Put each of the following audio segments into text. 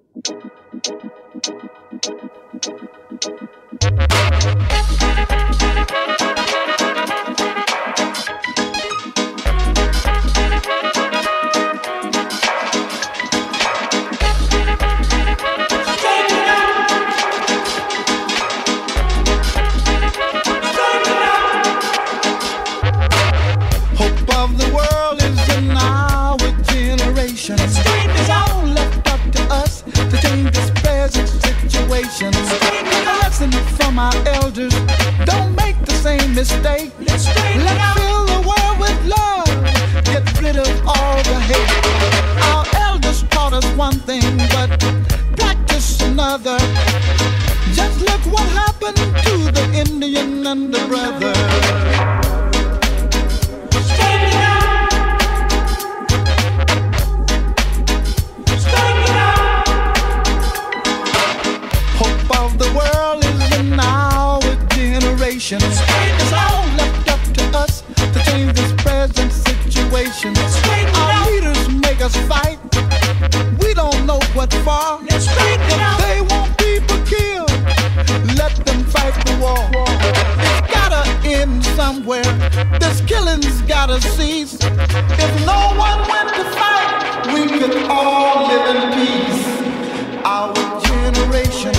Mistake. Let's fill the world with love. Get rid of all the hate. Our elders taught us one thing, but practice another. Just look what happened to the Indian and the brother. Straighten it out. Straighten it out. Hope of the world is in our generation. It's all left up to us to change this present situation. Our leaders make us fight. We don't know what for. They want people killed. Let them fight the war. It's gotta end somewhere. This killing's gotta cease. If no one went to fight, we could all live in peace. Our generation.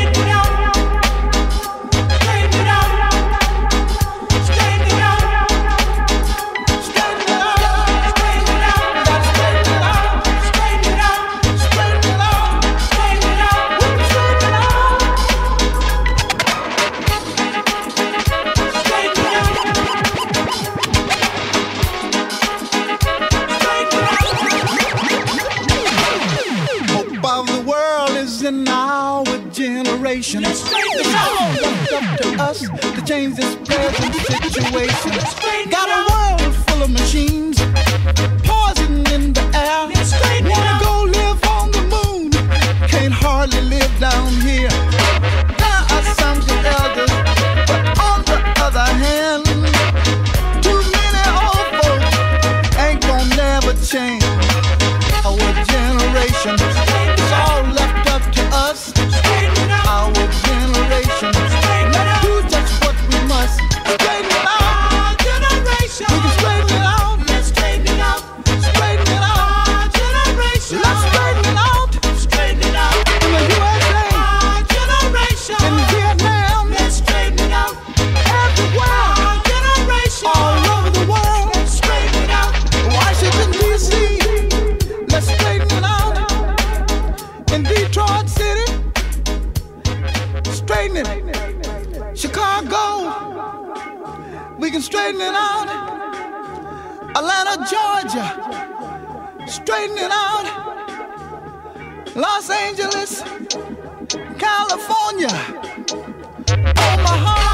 In our generation, it's all left up to us to change this present situation. Got a world full of machines, poison in the air. Wanna go live on the moon, can't hardly live down here. There are some good elders, but on the other hand, too many old folks ain't gonna never change our generation. It's all left up to us, our generation. Let's do just what we must. Straighten it out. Our generation. We can straighten it out. Let's straighten it out. Straighten it out. Our generation. Let's straighten it out. Straighten it out. In the USA. Our generation. In Vietnam. Let's straighten it out. Everywhere. Our generation. All over the world. Let's straighten it out. Washington D.C. Let's straighten it out. In Detroit City, straighten it. Chicago, we can straighten it out. Atlanta, Georgia, straighten it out. Los Angeles, California, Omaha.